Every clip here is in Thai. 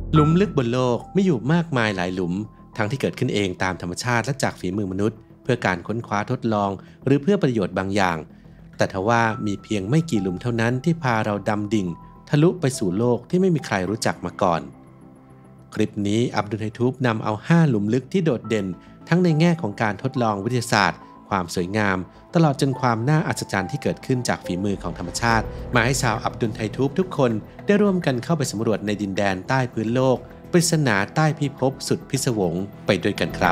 หลุมลึกบนโลกไม่อยู่มากมายหลายหลุมทั้งที่เกิดขึ้นเองตามธรรมชาติและจากฝีมือมนุษย์เพื่อการค้นคว้าทดลองหรือเพื่อประโยชน์บางอย่างแต่ทว่ามีเพียงไม่กี่หลุมเท่านั้นที่พาเราดำดิ่งทะลุไปสู่โลกที่ไม่มีใครรู้จักมาก่อนคลิปนี้อับดุลไฮทูบนำเอา5หลุมลึกที่โดดเด่นทั้งในแง่ของการทดลองวิทยาศาสตร์ความสวยงามตลอดจนความน่าอัศจรรย์ที่เกิดขึ้นจากฝีมือของธรรมชาติมาให้ชาวอับดุลไฮทูบทุกคนได้ร่วมกันเข้าไปสำรวจในดินแดนใต้พื้นโลกปริศนาใต้พิภพสุดพิศวงไปด้วยกันครับ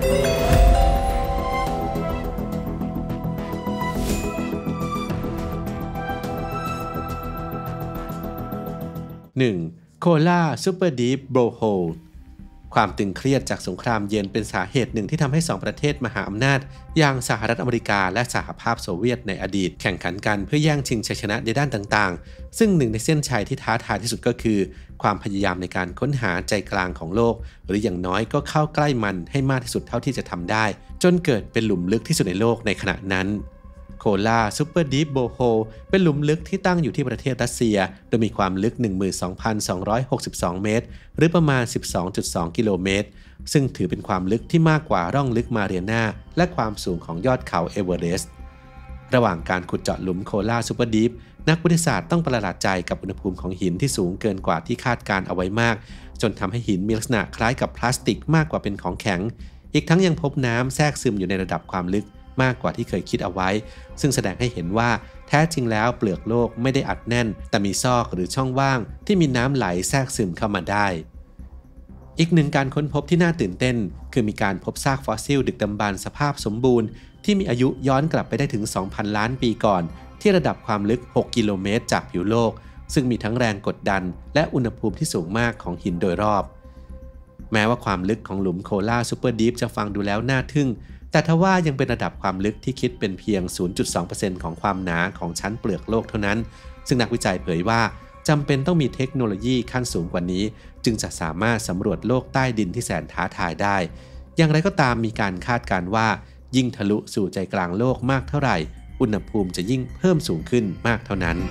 1. โคลาซูเปอร์ดีฟโบรโฮลความตึงเครียดจากสงครามเย็นเป็นสาเหตุหนึ่งที่ทำให้2ประเทศมหาอำนาจอย่างสหรัฐอเมริกาและสหภาพโซเวียตในอดีตแข่งขันกันเพื่อแย่งชิงชัยชนะในด้านต่างๆซึ่งหนึ่งในเส้นชัยที่ท้าทายที่สุดก็คือความพยายามในการค้นหาใจกลางของโลกหรืออย่างน้อยก็เข้าใกล้มันให้มากที่สุดเท่าที่จะทำได้จนเกิดเป็นหลุมลึกที่สุดในโลกในขณะนั้นโคลาซูเปอร์ดีฟโบโฮเป็นหลุมลึกที่ตั้งอยู่ที่ประเทศรัสเซียโดยมีความลึก 12,262 เมตรหรือประมาณ 12.2 กิโลเมตรซึ่งถือเป็นความลึกที่มากกว่าร่องลึกมาเรียนาและความสูงของยอดเขาเอเวอเรสต์ระหว่างการขุดเจาะหลุมโคลาซูเปอร์ดีฟนักวิทยาศาสตร์ต้องประหลาดใจกับอุณหภูมิของหินที่สูงเกินกว่าที่คาดการเอาไว้มากจนทำให้หินมีลักษณะคล้ายกับพลาสติกมากกว่าเป็นของแข็งอีกทั้งยังพบน้ำแทรกซึมอยู่ในระดับความลึกมากกว่าที่เคยคิดเอาไว้ซึ่งแสดงให้เห็นว่าแท้จริงแล้วเปลือกโลกไม่ได้อัดแน่นแต่มีซอกหรือช่องว่างที่มีน้ำไหลแทรกซึมเข้ามาได้อีกหนึ่งการค้นพบที่น่าตื่นเต้นคือมีการพบซากฟอสซิลดึกดำบรรพ์สภาพสมบูรณ์ที่มีอายุย้อนกลับไปได้ถึง 2,000 ล้านปีก่อนที่ระดับความลึก 6 กิโลเมตรจากผิวโลกซึ่งมีทั้งแรงกดดันและอุณหภูมิที่สูงมากของหินโดยรอบแม้ว่าความลึกของหลุมโคลาซูเปอร์ดีฟจะฟังดูแล้วน่าทึ่งแต่ทว่ายังเป็นระดับความลึกที่คิดเป็นเพียง 0.2% ของความหนาของชั้นเปลือกโลกเท่านั้นซึ่งนักวิจัยเผยว่าจำเป็นต้องมีเทคโนโลยีขั้นสูงกว่านี้จึงจะสามารถสำรวจโลกใต้ดินที่แสนท้าทายได้อย่างไรก็ตามมีการคาดการณ์ว่ายิ่งทะลุสู่ใจกลางโลกมากเท่าไหร่อุณหภูมิจะยิ่งเพิ่มสูงขึ้นมากเท่านั้น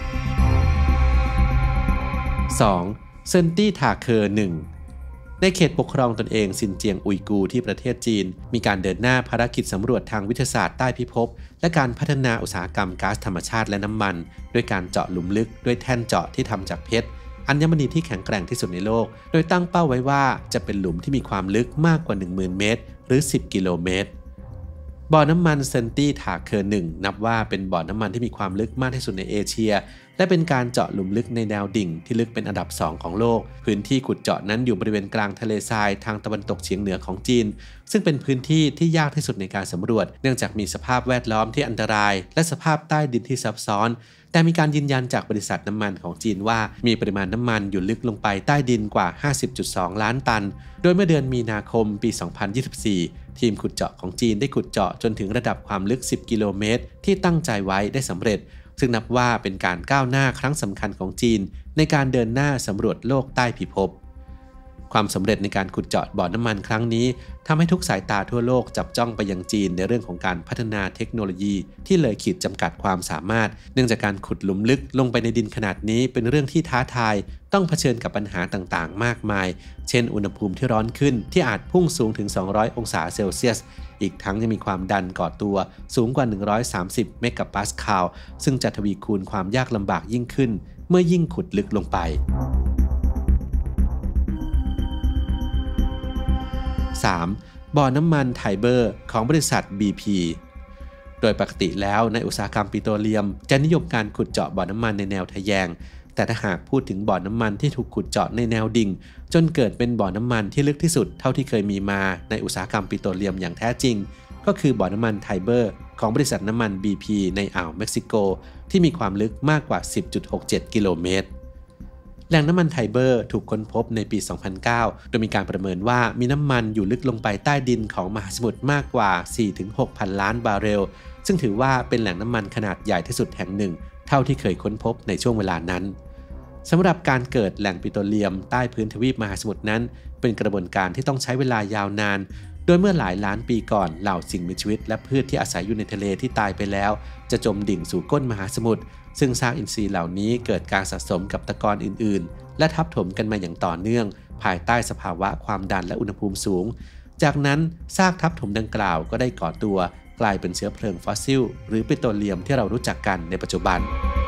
2. เซินตี้ทาเคอร์ 1ในเขตปกครองตนเองซินเจียงอุยกูร์ที่ประเทศจีนมีการเดินหน้าภารกิจสำรวจทางวิทยาศาสตร์ใต้พิภพและการพัฒนาอุตสาหกรรมก๊าซธรรมชาติและน้ำมันด้วยการเจาะหลุมลึกด้วยแท่นเจาะที่ทำจากเพชรอัญมณีที่แข็งแกร่งที่สุดในโลกโดยตั้งเป้าไว้ว่าจะเป็นหลุมที่มีความลึกมากกว่า 10,000 เมตรหรือ 10 กิโลเมตรบ่อน้ำมันเซนตี้ทาเคอร์ 1นับว่าเป็นบ่อน้ำมันที่มีความลึกมากที่สุดในเอเชียและเป็นการเจาะหลุมลึกในแนวดิ่งที่ลึกเป็นอันดับ2ของโลกพื้นที่ขุดเจาะนั้นอยู่บริเวณกลางทะเลทรายทางตะวันตกเฉียงเหนือของจีนซึ่งเป็นพื้นที่ที่ยากที่สุดในการสำรวจเนื่องจากมีสภาพแวดล้อมที่อันตรายและสภาพใต้ดินที่ซับซ้อนแต่มีการยืนยันจากบริษัทน้ำมันของจีนว่ามีปริมาณน้ำมันอยู่ลึกลงไปใต้ดินกว่า 50.2 ล้านตันโดยเมื่อเดือนมีนาคมปี 2024 ทีมขุดเจาะของจีนได้ขุดเจาะจนถึงระดับความลึก 10 กิโลเมตรที่ตั้งใจไว้ได้สำเร็จซึ่งนับว่าเป็นการก้าวหน้าครั้งสำคัญของจีนในการเดินหน้าสำรวจโลกใต้พิภพความสำเร็จในการขุดเจาะบ่อน้ำมันครั้งนี้ทำให้ทุกสายตาทั่วโลกจับจ้องไปยังจีนในเรื่องของการพัฒนาเทคโนโลยีที่เลยขีดจำกัดความสามารถเนื่องจากการขุดหลุมลึกลงไปในดินขนาดนี้เป็นเรื่องที่ท้าทายต้องเผชิญกับปัญหาต่างๆมากมายเช่นอุณหภูมิที่ร้อนขึ้นที่อาจพุ่งสูงถึง200องศาเซลเซียสอีกทั้งยังมีความดันก่อตัวสูงกว่า130เมกะปาสคาลซึ่งจะทวีคูณความยากลำบากยิ่งขึ้นเมื่อยิ่งขุดลึกลงไป3. บ่อน้ำมันไทเบอร์ของบริษัท BP โดยปกติแล้วในอุตสาหกรรมปิโตรเลียมจะนิยมการขุดเจาะบ่อน้ำมันในแนวทะแยงแต่ถ้าหากพูดถึงบ่อน้ำมันที่ถูกขุดเจาะในแนวดิ่งจนเกิดเป็นบ่อน้ำมันที่ลึกที่สุดเท่าที่เคยมีมาในอุตสาหกรรมปิโตรเลียมอย่างแท้จริงก็คือบ่อน้ำมันไทเบอร์ของบริษัทน้ำมัน BP ในอ่าวเม็กซิโกที่มีความลึกมากกว่า 10.67 กิโลเมตรแหล่งน้ำมันไทเบอร์ถูกค้นพบในปี 2009 โดยมีการประเมินว่ามีน้ำมันอยู่ลึกลงไปใต้ดินของมหาสมุทรมากกว่า 4-6 พันล้านบาร์เรลซึ่งถือว่าเป็นแหล่งน้ำมันขนาดใหญ่ที่สุดแห่งหนึ่งเท่าที่เคยค้นพบในช่วงเวลานั้นสำหรับการเกิดแหล่งปิโตรเลียมใต้พื้นทวีปมหาสมุทรนั้นเป็นกระบวนการที่ต้องใช้เวลายาวนานโดยเมื่อหลายล้านปีก่อนเหล่าสิ่งมีชีวิตและพืชที่อาศัยอยู่ในทะเลที่ตายไปแล้วจะจมดิ่งสู่ก้นมหาสมุทรซึ่งซากอินทรีย์เหล่านี้เกิดการสะสมกับตะกอนอื่นๆและทับถมกันมาอย่างต่อเนื่องภายใต้สภาวะความดันและอุณหภูมิสูงจากนั้นซากทับถมดังกล่าวก็ได้ก่อตัวกลายเป็นเชื้อเพลิงฟอสซิลหรือปิโตรเลียมที่เรารู้จักกันในปัจจุบัน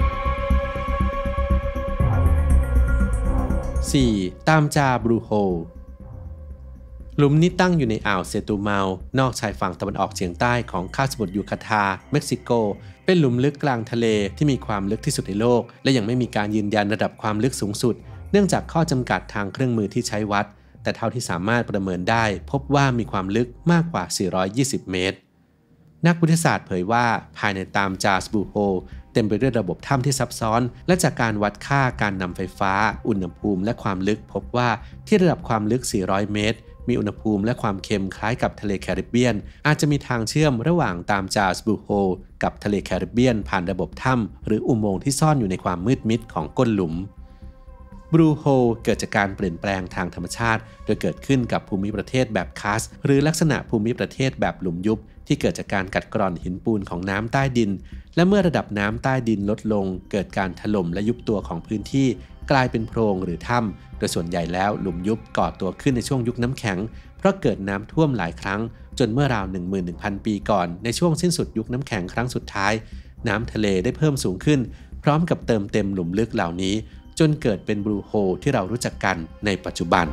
4. ตามจาบรูโฮหลุมนี้ตั้งอยู่ในอ่าวเซตูเมานอกชายฝั่งตะวันออกเฉียงใต้ของคาบสมุทรยูคาตาเม็กซิโกเป็นหลุมลึกกลางทะเลที่มีความลึกที่สุดในโลกและยังไม่มีการยืนยันระดับความลึกสูงสุดเนื่องจากข้อจำกัดทางเครื่องมือที่ใช้วัดแต่เท่าที่สามารถประเมินได้พบว่ามีความลึกมากกว่า420เมตรนักวิทยาศาสตร์เผยว่าภายในตามจาบรูโฮเต็มไปด้วยระบบถ้ำที่ซับซ้อนและจากการวัดค่าการนำไฟฟ้าอุณหภูมิและความลึกพบว่าที่ระดับความลึก400เมตรมีอุณหภูมิและความเค็มคล้ายกับทะเลแคริบเบียนอาจจะมีทางเชื่อมระหว่างตามจาบรูโฮกับทะเลแคริบเบียนผ่านระบบถ้ำหรืออุโมงค์ที่ซ่อนอยู่ในความมืดมิดของก้นหลุมบรูโฮเกิดจากการเปลี่ยนแปลงทางธรรมชาติโดยเกิดขึ้นกับภูมิประเทศแบบคาร์สหรือลักษณะภูมิประเทศแบบหลุมยุบที่เกิดจากการกัดกร่อนหินปูนของน้ำใต้ดินและเมื่อระดับน้ำใต้ดินลดลงเกิดการถล่มและยุบตัวของพื้นที่กลายเป็นโพรงหรือถ้ำโดยส่วนใหญ่แล้วหลุมยุบก่อตัวขึ้นในช่วงยุคน้ำแข็งเพราะเกิดน้ำท่วมหลายครั้งจนเมื่อราว 11,000 ปีก่อนในช่วงสิ้นสุดยุคน้ำแข็งครั้งสุดท้ายน้ำทะเลได้เพิ่มสูงขึ้นพร้อมกับเติมเต็มหลุมลึกเหล่านี้จนเกิดเป็นบรูโฮที่เรารู้จักกันในปัจจุบัน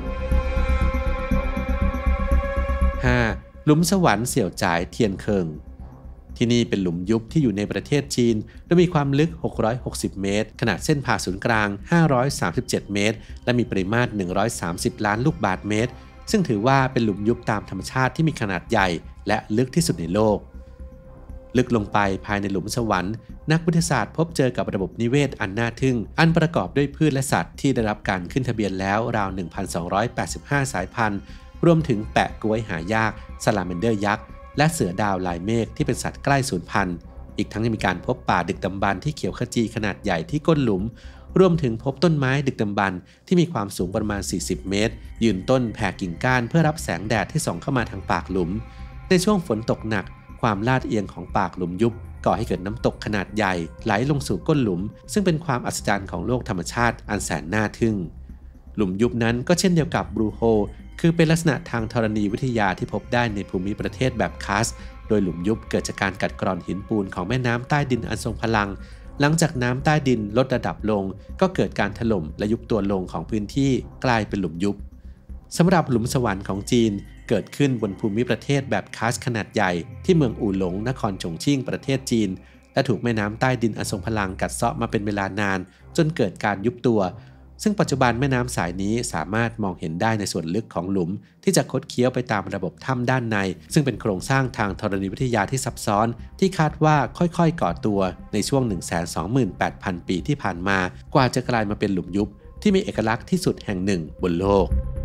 5. หลุมสวรรค์เสี่ยวจ่ายเทียนเคิงที่นี่เป็นหลุมยุบที่อยู่ในประเทศจีนโดยมีความลึก660เมตรขนาดเส้นผ่าศูนย์กลาง537เมตรและมีปริมาตร130ล้านลูกบาศก์เมตรซึ่งถือว่าเป็นหลุมยุบตามธรรมชาติที่มีขนาดใหญ่และลึกที่สุดในโลกลึกลงไปภายในหลุมสวรรค์นักวิทยาศาสตร์พบเจอกับระบบนิเวศอันน่าทึ่งอันประกอบด้วยพืชและสัตว์ที่ได้รับการขึ้นทะเบียนแล้วราว 1,285 สายพันธุ์รวมถึงแปะก๊วยหายากซาลาแมนเดอร์ยักษ์และเสือดาวลายเมฆที่เป็นสัตว์ใกล้สูญพันธุ์อีกทั้งยังมีการพบป่าดึกดำบรรพ์ที่เขียวขจีขนาดใหญ่ที่ก้นหลุมรวมถึงพบต้นไม้ดึกดำบรรพ์ที่มีความสูงประมาณ40เมตรยืนต้นแผ่กิ่งก้านเพื่อรับแสงแดดที่ส่องเข้ามาทางปากหลุมในช่วงฝนตกหนักความลาดเอียงของปากหลุมยุบก่อให้เกิดน้ำตกขนาดใหญ่ไหลลงสู่ก้นหลุมซึ่งเป็นความอัศจรรย์ของโลกธรรมชาติอันแสนน่าทึ่งหลุมยุบนั้นก็เช่นเดียวกับบรูโฮคือเป็นลักษณะทางธรณีวิทยาที่พบได้ในภูมิประเทศแบบคาร์สโดยหลุมยุบเกิดจากการกัดกร่อนหินปูนของแม่น้ำใต้ดินอันทรงพลังหลังจากน้ำใต้ดินลดระดับลงก็เกิดการถล่มและยุบตัวลงของพื้นที่กลายเป็นหลุมยุบสำหรับหลุมสวรรค์ของจีนเกิดขึ้นบนภูมิประเทศแบบคาร์สขนาดใหญ่ที่เมืองอู่หลงนครฉงชิ่งประเทศจีนและถูกแม่น้ำใต้ดินอันทรงพลังกัดเซาะมาเป็นเวลานานจนเกิดการยุบตัวซึ่งปัจจุบันแม่น้ำสายนี้สามารถมองเห็นได้ในส่วนลึกของหลุมที่จะคดเคี้ยวไปตามระบบถ้ำด้านในซึ่งเป็นโครงสร้างทางธรณีวิทยาที่ซับซ้อนที่คาดว่าค่อยๆก่อตัวในช่วง 128,000 ปีที่ผ่านมากว่าจะกลายมาเป็นหลุมยุบที่มีเอกลักษณ์ที่สุดแห่งหนึ่งบนโลก